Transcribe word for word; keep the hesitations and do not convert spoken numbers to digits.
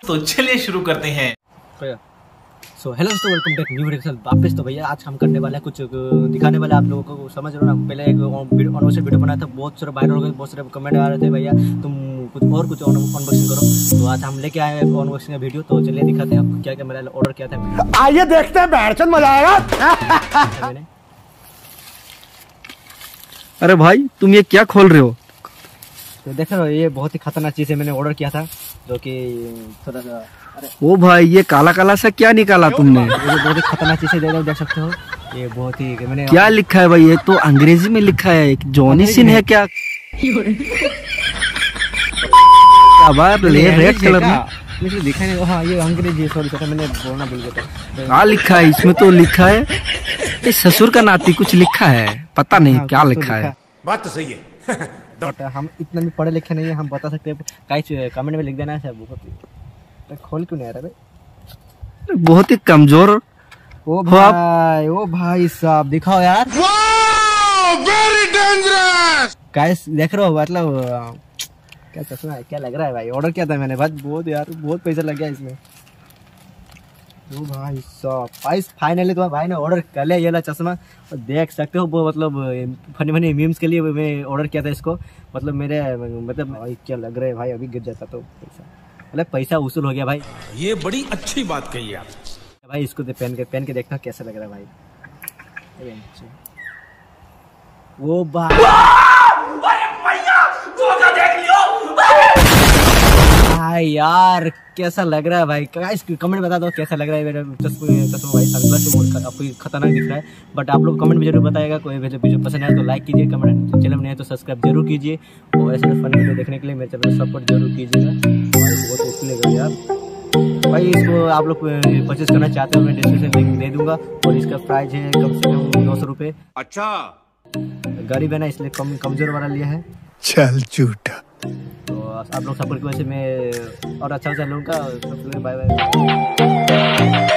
तो चलिए शुरू करते हैं। सो हेलो दोस्तों, वेलकम बैक न्यू वीडियो के साथ वापस। तो भैया आज हम करने वाले हैं कुछ दिखाने वाले आप लोगों को, समझ रहे हो ना। पहले एक अनबॉक्सिंग वीडियो बनाया था, बहुत सारे वायरल हो गए, बहुत सारे कमेंट आ रहे थे भैया तुम कुछ और कुछ अनबॉक्सिंग करो। तो आज हम लेके आए हैं अनबॉक्सिंग का वीडियो। तो चलिए दिखाते हैं क्या क्या मेरा ऑर्डर किया था। आइए देखते हैं, बैठचंद मजा आएगा। मैंने अरे भाई तुम ये क्या खोल रहे हो? तो देख रहे हो, ये बहुत ही खतरनाक चीज़ है, मैंने ऑर्डर किया था जो कि थोड़ा सा। अरे ओ भाई ये काला काला सा क्या निकाला तुमने? ये बहुत ही खतरनाक चीज़ है, देख सकते हो। ये बहुत ही मैंने क्या लिखा है भाई? ये तो अंग्रेजी में लिखा है, जॉनी सिन है क्या? अब रेड कलर में मुझे दिखा नहीं। हाँ ये अंग्रेजी, सॉरी सॉरी मैंने बोलना भूल गया था। क्या लिखा है इसमें? तो लिखा है ये ससुर का नाती कुछ लिखा है, पता नहीं हाँ, क्या तो लिखा है। बात तो सही है। बट हम इतना भी पढ़े लिखे नहीं है, हम बता सकते हैं। कहीं कमेंट में लिख देना है। बहुत ही खोल क्यों नहीं आ रहा भाई? बहुत ही कमजोर। ओ भाई, ओ भाई साहब दिखाओ यार। Very dangerous. गाइस देख रहे हो, मतलब क्या चश्मा है, क्या लग रहा है भाई? ऑर्डर किया था मैंने, बहुत बहुत यार बहुत पैसा लग गया इसमें। ओ भाई साहब, भाई फाइनली तो भाई ने ऑर्डर कर लिया ये वाला चश्मा। और देख सकते हो वो, मतलब फनी फनी मीम्स के लिए मैं ऑर्डर किया था इसको। मतलब मेरे मतलब भाई क्या लग रहा है भाई, अभी गिर जाता तो पैसा, मतलब पैसा वसूल हो गया भाई। ये बड़ी अच्छी बात कही आप भाई। इसको दे पहन के पहन के देखना कैसा लग रहा है भाई। वो भाई भाई यार कैसा लग रहा है भाई? गाइस कमेंट बता दो कैसा लग रहा है मेरा चश्मा भाई। सनग्लास से आपको खतरनाक दिख रहा है, बट आप लोग कमेंट में जरूर बताएगा। कोई वीडियो पसंद आए तो लाइक कीजिए, कमेंट चैनल में नहीं है तो सब्सक्राइब जरूर कीजिए। और ऐसे फन वीडियो देखने के लिए मेरे चैनल को सपोर्ट जरूर कीजिएगा। बहुत अच्छा लगेगा यार भाई। इसको आप लोग परचेज करना चाहते हो मैं डिस्क्रिप्शन लिंक दे दूंगा। और इसका प्राइस है कम से कम दो सौ रुपये। अच्छा गरीब है ना, इसलिए कम कमजोर वाला लिया है। चल झूठा। तो आप लोग सपोर्ट की वजह से मैं और अच्छा अच्छा लूँगा। Bye bye.